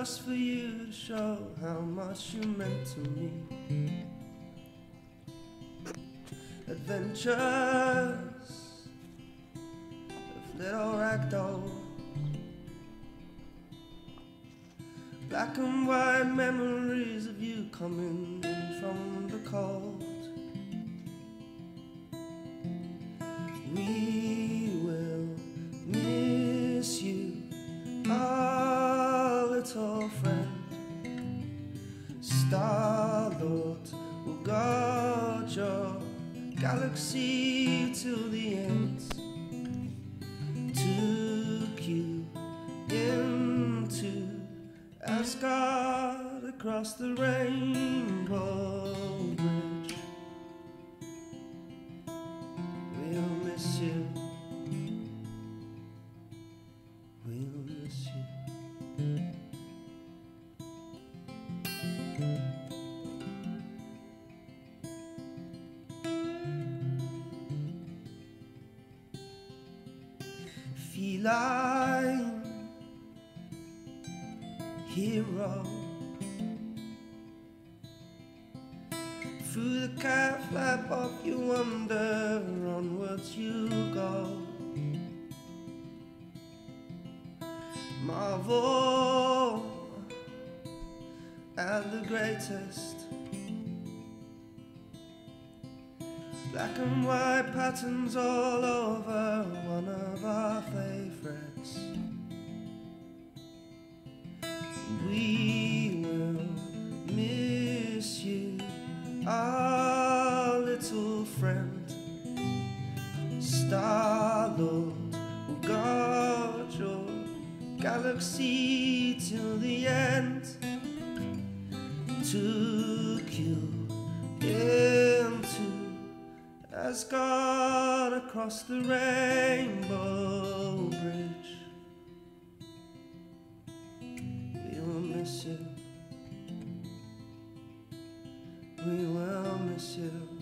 just for you to show how much you meant to me. Adventures of little ragdoll, black and white memories of you coming in from the cold. We will miss you, our little friend. Starlord will guard your galaxy till the end. Took you into Asgard across the rainbow bridge. We'll miss you. We'll miss you. Feline hero, through the cat flap of you wonder, onwards you go. Marvel at the greatest, black and white patterns all over one of our favorites. We will miss you, our little friend. Starlord will guard your galaxy till the end. Took you into Asgard across the rainbow bridge. We will miss you. We will miss you.